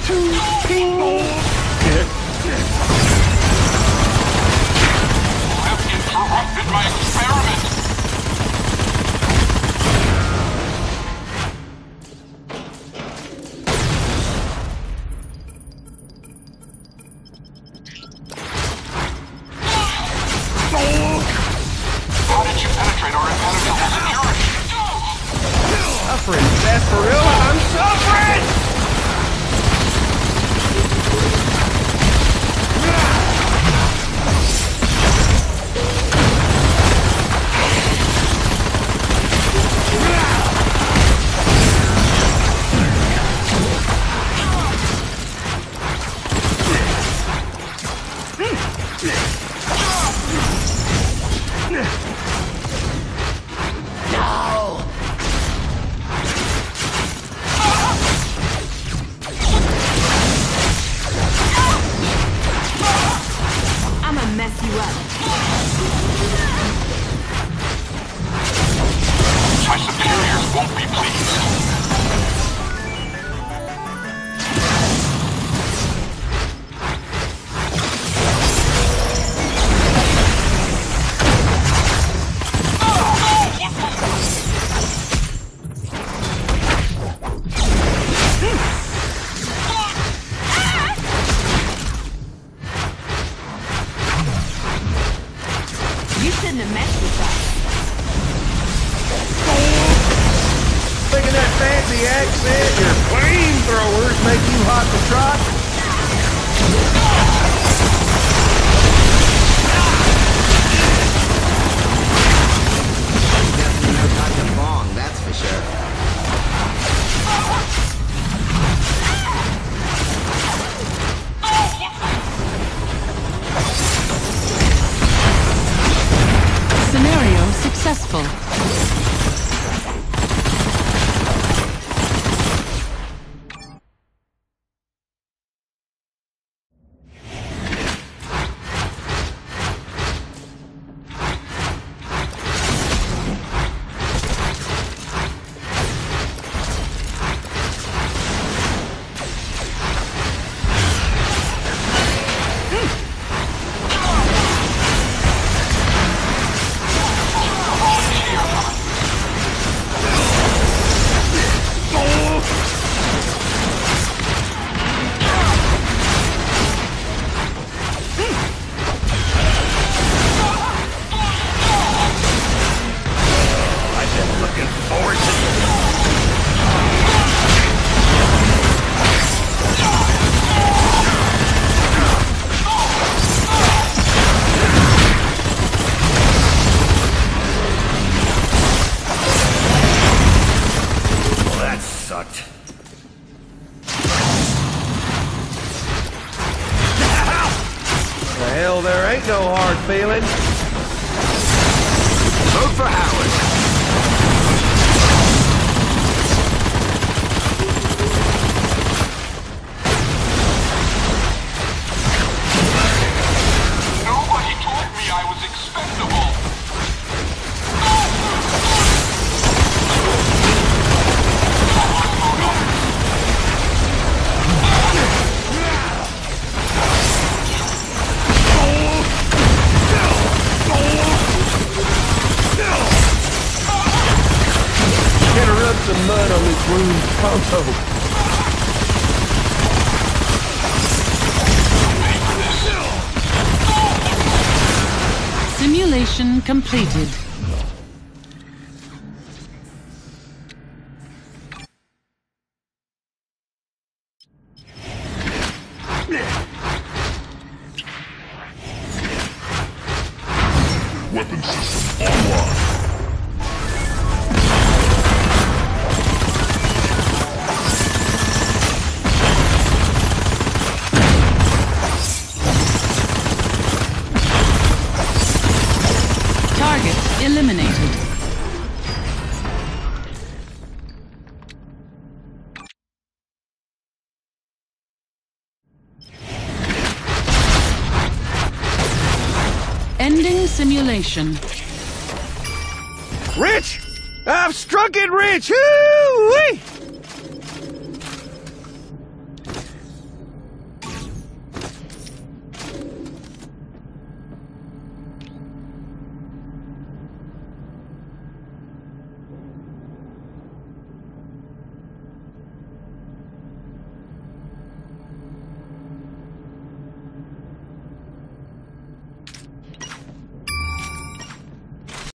I've interrupted my experiment! How did you penetrate our impenetrable security? Suffering, sarsaparilla, I'm suffering! My superiors won't be pleased. You shouldn't have messed with us. Thinking that fancy accent, your flamethrowers make you hot to trot? Definitely no time to bong, that's for sure. Scenario successful. Sucked. The hell, there ain't no hard feelings. Vote for Howard. Nobody told me I was expendable. Gotta rub some mud on this wound pronto. Simulation completed. Weapon system online. Target eliminated. Ending simulation. Rich! I've struck it rich! Hoo-wee!